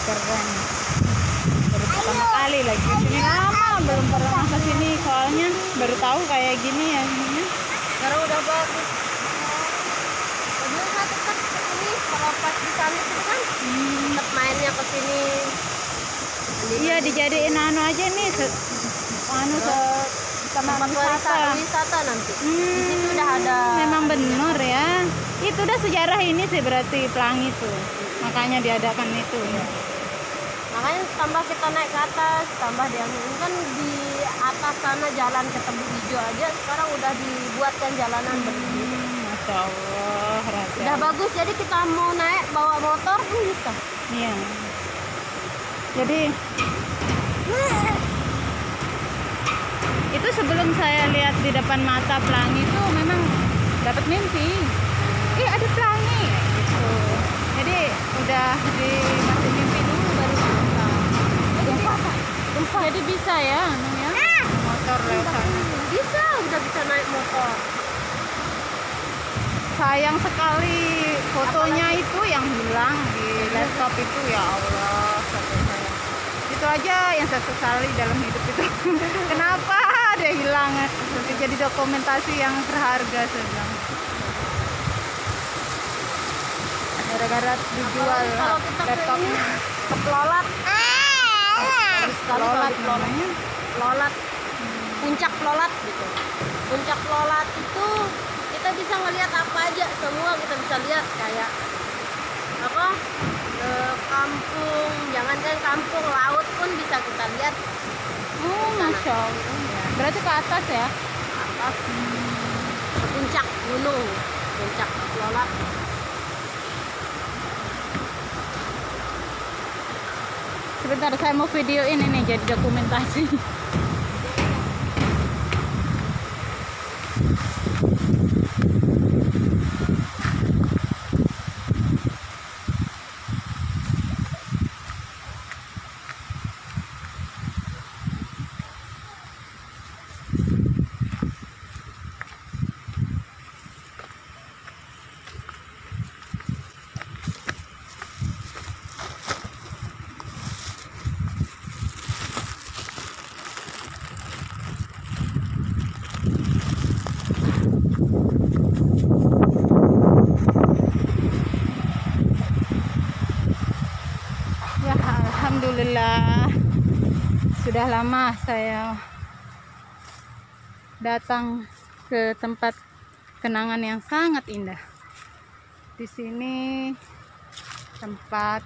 keren. Baru pertama kali lagi kesini, lama belum pernah kesini, soalnya baru tahu kayak gini ya ininya. Sekarang udah bagus. Dulu saya tetap kesini kalau pas di sana itu kan tetap mainnya kesini. Iya, dijadiin anu aja nih, Tempat wisata nanti. Di situ udah ada. Memang benar ya. Itu udah sejarah ini sih berarti Pelangi tuh. Makanya diadakan itu. Ya. Makanya tambah kita naik ke atas, tambah dia kan di atas sana jalan ke Tebu Hijau aja sekarang udah dibuatkan jalanan begini. Masya Allah, Raja. Udah bagus, jadi kita mau naik bawa motor pun bisa. Iya. Jadi itu sebelum saya lihat di depan mata Pelangi itu memang dapat mimpi. Ada Pelangi gitu. Jadi udah masih mimpi dulu baru mata. Jadi bisa ya, motor lewat sana. Bisa, udah bisa naik motor. Sayang sekali fotonya itu yang hilang di laptop itu, ya Allah. Itu aja yang saya sesali dalam hidup itu. Kenapa ada hilang? Jadi dokumentasi yang berharga sedang. Gara-gara dijual kalau kita laptopnya. Ke Plolat. Plolat namanya. Plolat. Puncak Plolat gitu. Puncak Plolat itu kita bisa ngelihat apa aja, semua kita bisa lihat kayak apa? Kampung, jangankan kampung, laut pun bisa kita lihat. Masya Allah. Berarti ke atas ya? Atas ke puncak gunung, puncak Plolat. Sebentar, saya mau videoin ini jadi dokumentasi. Alhamdulillah, sudah lama saya datang ke tempat kenangan yang sangat indah. Di sini tempat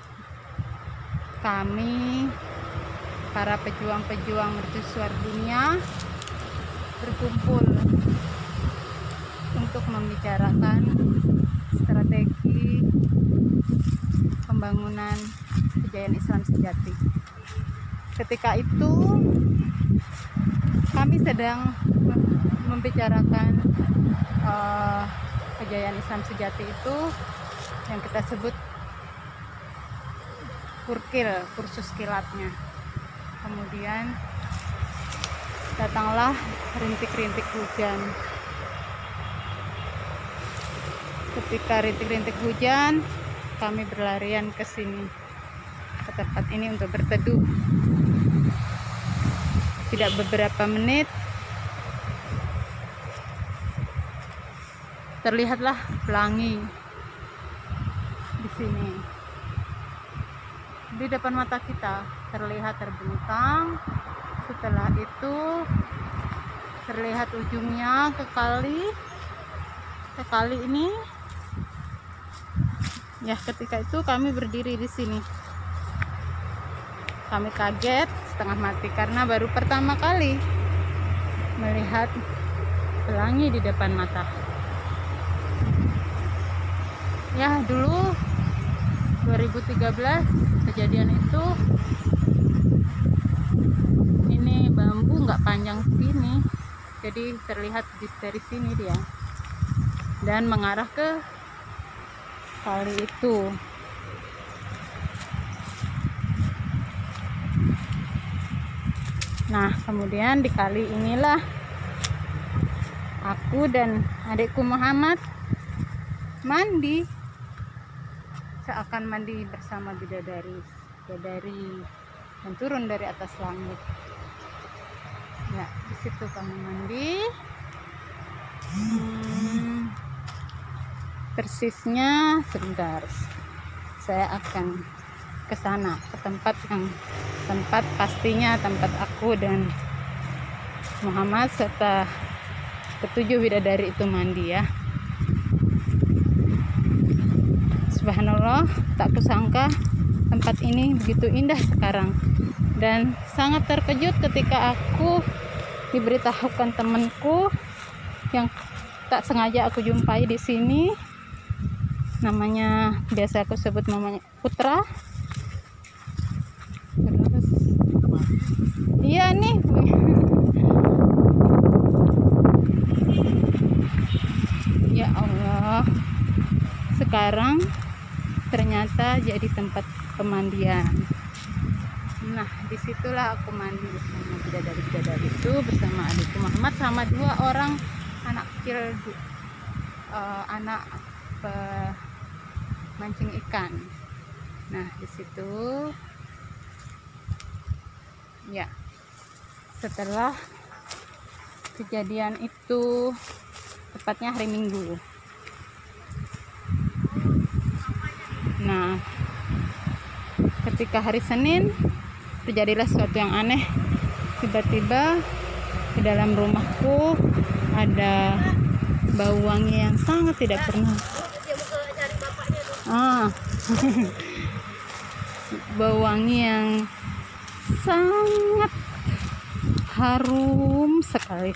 kami, para pejuang-pejuang mercusuar dunia, berkumpul untuk membicarakan strategi pembangunan kejayaan Islam sejati. Ketika itu kami sedang membicarakan kejayaan Islam sejati itu yang kita sebut kurkil, kursus kilatnya. Kemudian datanglah rintik-rintik hujan. Ketika rintik-rintik hujan, kami berlarian ke sini, ke tempat ini untuk berteduh. Tidak beberapa menit, terlihatlah pelangi di sini. Di depan mata kita terlihat terbentang. Setelah itu terlihat ujungnya ke kali ini. Ya, ketika itu kami berdiri di sini. Kami kaget setengah mati karena baru pertama kali melihat pelangi di depan mata. Ya, dulu 2013 kejadian itu, ini bambu nggak panjang segini, jadi terlihat dari sini dia dan mengarah ke kali itu. Nah, kemudian di kali inilah aku dan adikku Muhammad mandi, seakan mandi bersama bidadari. bidadari yang turun dari atas langit. Ya, di situ kami mandi. Persisnya sebentar, saya akan ke sana, ke tempat pastinya tempat aku dan Muhammad serta ketujuh bidadari itu mandi ya. Subhanallah, tak kusangka tempat ini begitu indah sekarang, dan sangat terkejut ketika aku diberitahukan temanku yang tak sengaja aku jumpai di sini. Namanya biasa aku sebut namanya Putra. Terus iya nih. Ya Allah, sekarang ternyata jadi tempat pemandian. Nah, disitulah aku mandi bersama bidadari-bidadari itu, bersama adikku Muhammad sama 2 orang anak kecil, anak mancing ikan. Nah, di situ ya, setelah kejadian itu, tepatnya hari Minggu. Nah, ketika hari Senin terjadilah sesuatu yang aneh. Tiba-tiba di dalam rumahku ada bau wangi yang sangat tidak pernah bau wangi yang sangat harum sekali,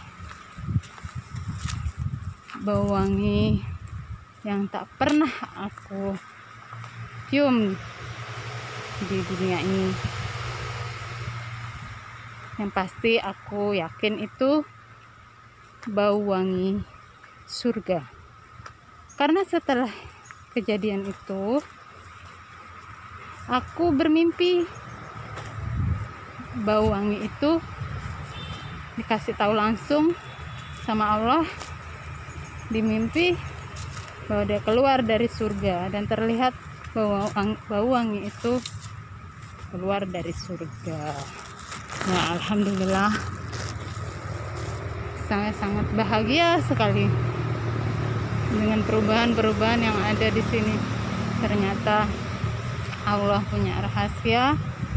bau wangi yang tak pernah aku cium di dunia ini. Yang pasti aku yakin itu bau wangi surga, karena setelah kejadian itu aku bermimpi bau wangi itu dikasih tahu langsung sama Allah di mimpi bahwa dia keluar dari surga, dan terlihat bau wangi itu keluar dari surga. Nah, alhamdulillah, sangat-sangat bahagia sekali dengan perubahan-perubahan yang ada di sini. Ternyata Allah punya rahasia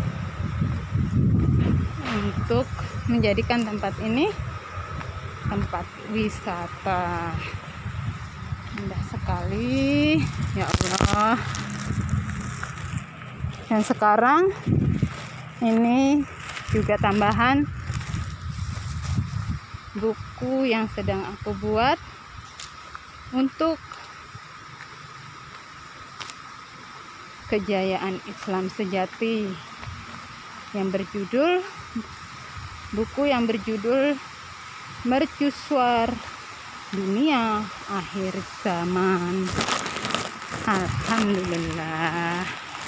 untuk menjadikan tempat ini tempat wisata. Indah sekali, ya Allah. Dan sekarang ini juga tambahan buku yang sedang aku buat untuk kejayaan Islam sejati, yang berjudul Mercusuar Dunia Akhir Zaman. Alhamdulillah.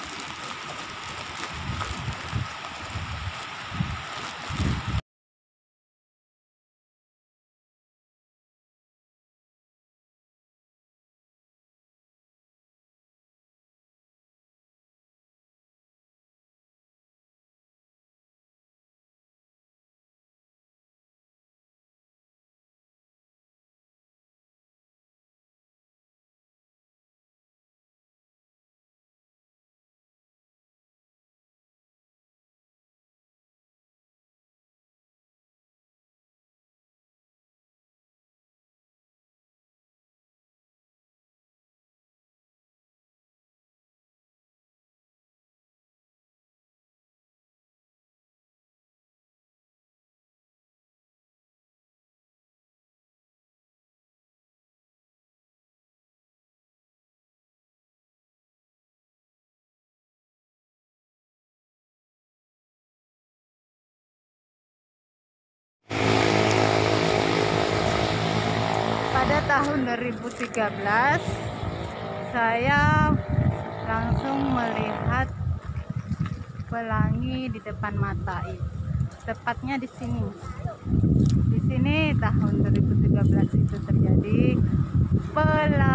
Pada tahun 2013 saya langsung melihat pelangi di depan mata itu. Tepatnya di sini. Di sini tahun 2013 itu terjadi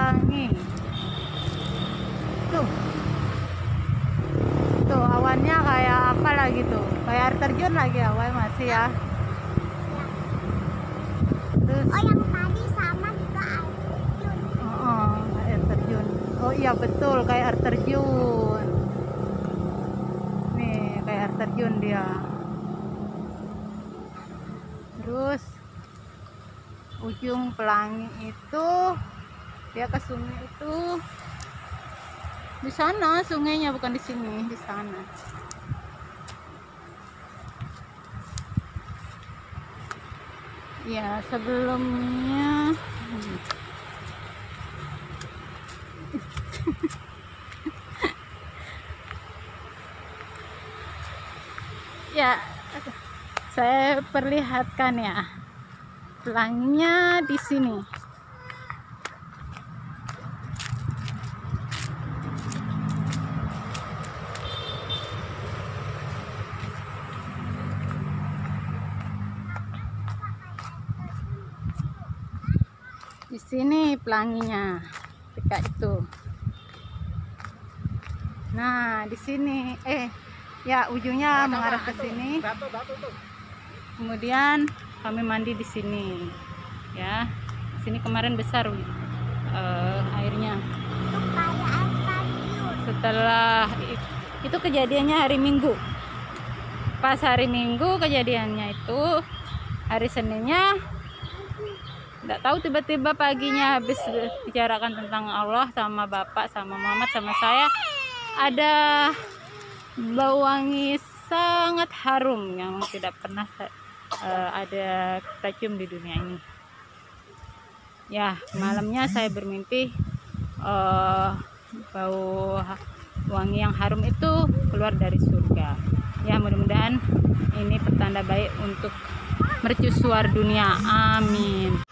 pelangi. Tuh awannya lagi tuh, kayak air terjun lagi awal masih ya. Terus, Oh yang tadi sama juga air terjun. air terjun. Oh iya betul, kayak air terjun. Nih kayak air terjun dia. Terus ujung pelangi itu dia ke sungai itu di sana, sungainya bukan di sini, di sana. Ya sebelumnya ya saya perlihatkan ya pelanginya di sini. Di sini pelanginya, dekat itu. Nah, di sini ya ujungnya mengarah ke sini. Kemudian kami mandi di sini. Ya. Di sini kemarin besar airnya. Setelah itu kejadiannya hari Minggu. Pas hari Minggu kejadiannya itu, hari Seninnya nggak tahu tiba-tiba paginya habis bicarakan tentang Allah sama Bapak sama Muhammad sama saya, ada bau wangi sangat harum yang tidak pernah ada kita cium di dunia ini. Ya, malamnya saya bermimpi bau wangi yang harum itu keluar dari surga. Ya, mudah-mudahan ini pertanda baik untuk mercusuar dunia. Amin.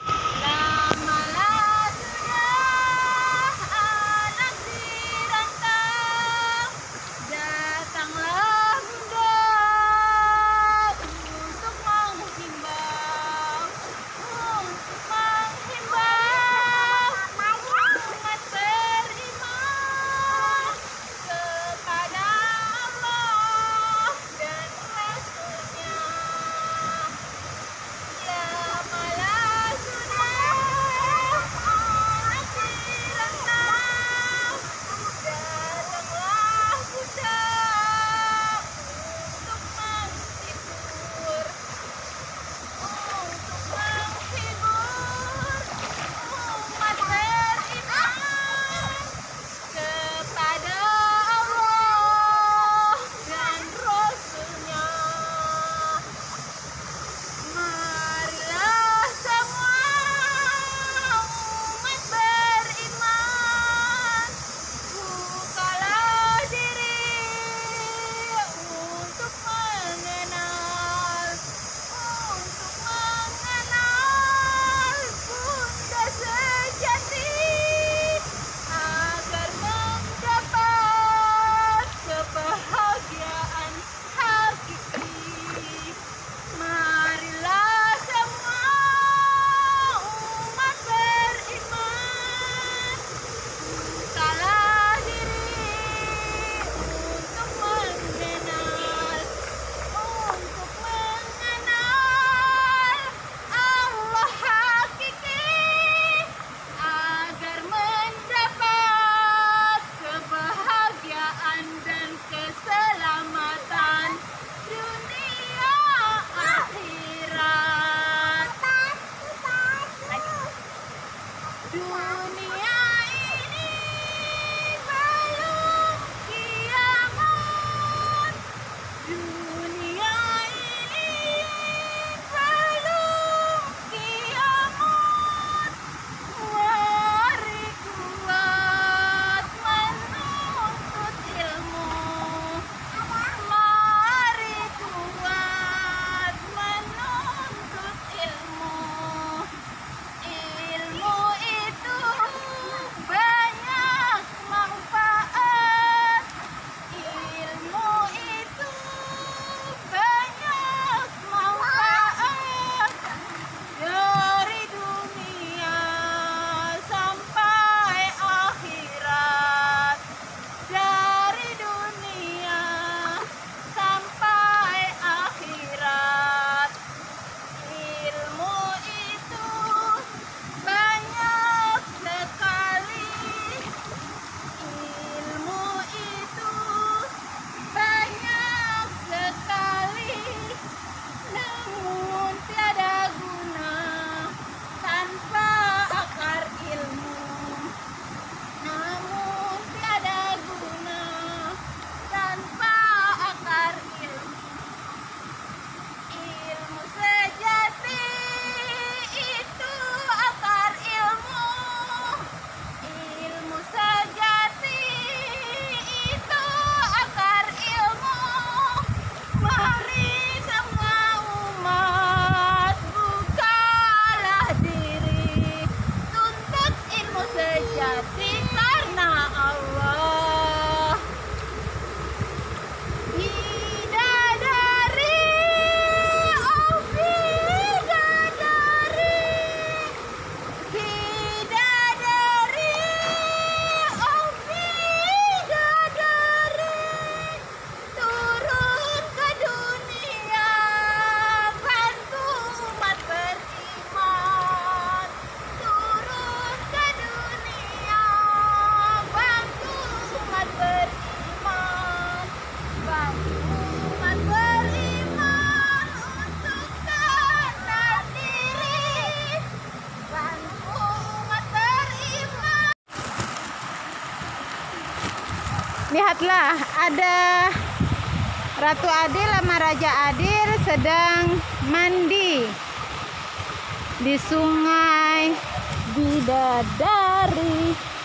lihatlah, ada Ratu Adil sama Raja Adil sedang mandi di sungai Bidadari.